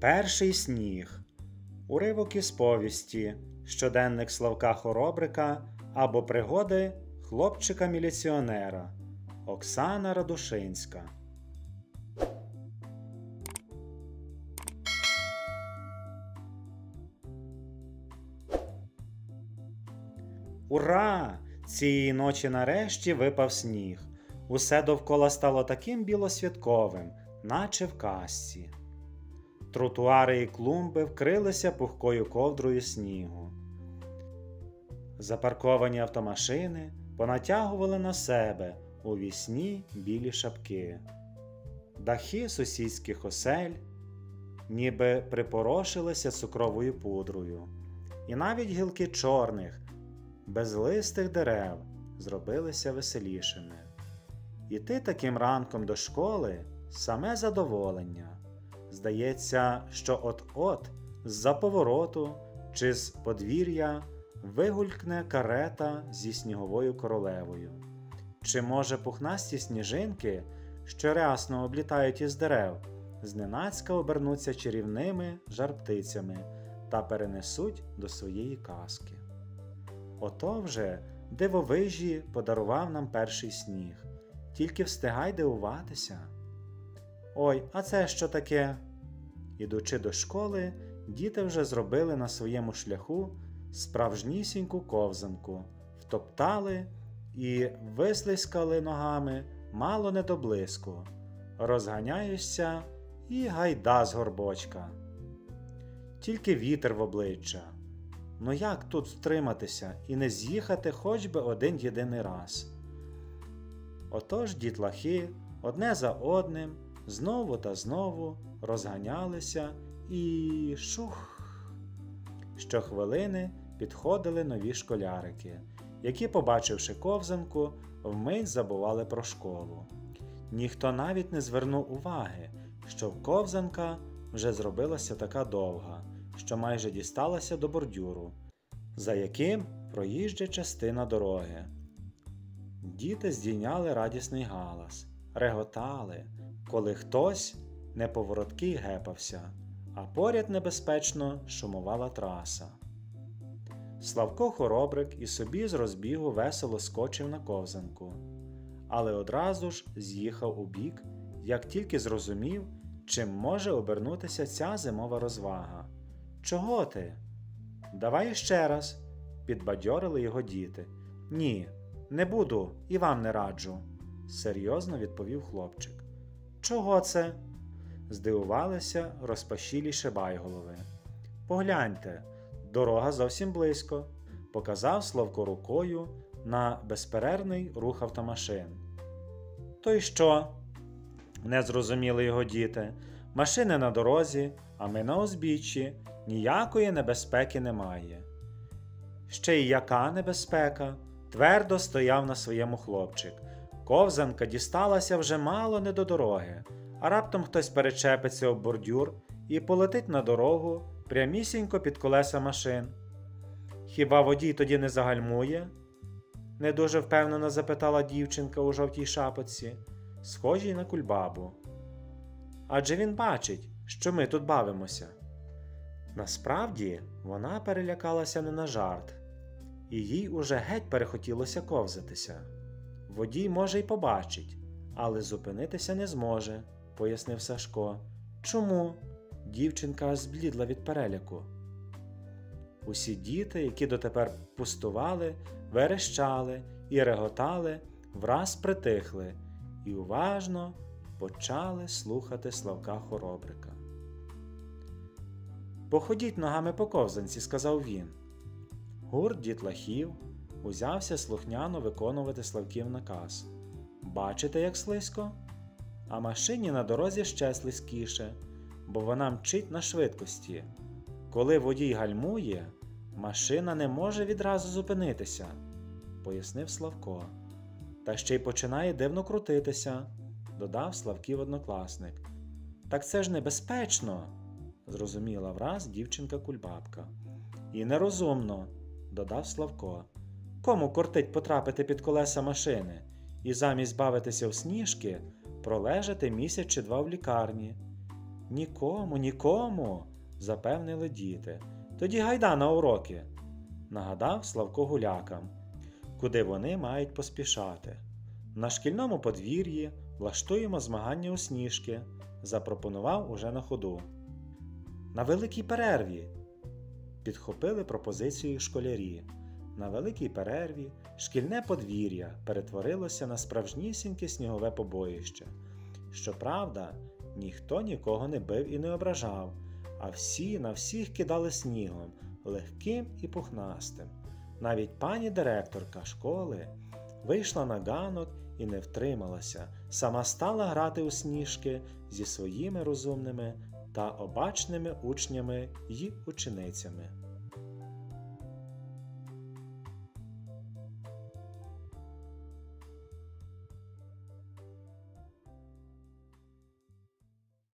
Перший сніг. Уривок із повісті, щоденник Славка Хоробрика або пригоди хлопчика-міліціонера. Оксана Радушинська. Ура! Цієї ночі нарешті випав сніг. Усе довкола стало таким білосвятковим, наче в казці. Тротуари і клумби вкрилися пухкою ковдрою снігу. Запарковані автомашини понатягували на себе у вісні білі шапки. Дахи сусідських осель ніби припорошилися цукровою пудрою. І навіть гілки чорних, безлистих дерев зробилися веселішими. Іти таким ранком до школи – саме задоволення. Здається, що от-от з-за повороту чи з подвір'я вигулькне карета зі сніговою королевою. Чи, може, пухнасті сніжинки, що рясно облітають із дерев, зненацька обернуться чарівними жар-птицями та перенесуть до своєї казки. Ото вже дивовижі подарував нам перший сніг. Тільки встигай дивуватися. Ой, а це що таке? Ідучи до школи, діти вже зробили на своєму шляху справжнісіньку ковзанку, втоптали і вислизькали ногами мало не до блиску. Розганяєшся і гайда з горбочка. Тільки вітер в обличчя. Ну як тут втриматися і не з'їхати хоч би один єдиний раз? Отож дітлахи одне за одним знову та знову розганялися і шух! Щохвилини підходили нові школярики, які, побачивши ковзанку, вмить забували про школу. Ніхто навіть не звернув уваги, що ковзанка вже зробилася така довга, що майже дісталася до бордюру, за яким проїжджа частина дороги. Діти здійняли радісний галас, реготали, коли хтось неповороткий гепався, а поряд небезпечно шумувала траса. Славко Хоробрик і собі з розбігу весело скочив на ковзанку, але одразу ж з'їхав у бік, як тільки зрозумів, чим може обернутися ця зимова розвага. «Чого ти?» «Давай ще раз», – підбадьорили його діти. «Ні, не буду і вам не раджу», – серйозно відповів хлопчик. «Чого це?» – здивувалися розпашілі шибайголови. «Погляньте, дорога зовсім близько», – показав Славко рукою на безперервний рух автомашин. «То й що?» – не зрозуміли його діти. «Машини на дорозі, а ми на узбіччі, ніякої небезпеки немає». «Ще й яка небезпека?» – твердо стояв на своєму хлопчик. Ковзанка дісталася вже мало не до дороги, а раптом хтось перечепиться об бордюр і полетить на дорогу прямісінько під колеса машин. «Хіба водій тоді не загальмує?» – не дуже впевнено запитала дівчинка у жовтій шапочці, схожій на кульбабу. «Адже він бачить, що ми тут бавимося». Насправді, вона перелякалася не на жарт, і їй уже геть перехотілося ковзатися. «Водій, може, й побачить, але зупинитися не зможе», – пояснив Сашко. «Чому?» – дівчинка аж зблідла від переляку. Усі діти, які дотепер пустували, верещали і реготали, враз притихли і уважно почали слухати Славка Хоробрика. «Походіть ногами по ковзанці», – сказав він. Гурт дітлахів узявся слухняно виконувати Славків наказ. «Бачите, як слизько? А машині на дорозі ще слизькіше, бо вона мчить на швидкості. Коли водій гальмує, машина не може відразу зупинитися», – пояснив Славко. «Та ще й починає дивно крутитися», – додав Славків однокласник. «Так це ж небезпечно», – зрозуміла враз дівчинка-кульбабка. «І нерозумно», – додав Славко. «Кому кортить потрапити під колеса машини і замість бавитися в сніжки пролежати місяць чи два в лікарні?» Нікому, нікому, запевнили діти. Тоді гайда на уроки, нагадав Славко гулякам, куди вони мають поспішати. На шкільному подвір'ї влаштуємо змагання у сніжки, запропонував уже на ходу. На великій перерві підхопили пропозицію школярі. На великій перерві шкільне подвір'я перетворилося на справжнісіньке снігове побоїще. Щоправда, ніхто нікого не бив і не ображав, а всі на всіх кидали снігом, легким і пухнастим. Навіть пані директорка школи вийшла на ганок і не втрималася, сама стала грати у сніжки зі своїми розумними та обачними учнями й ученицями.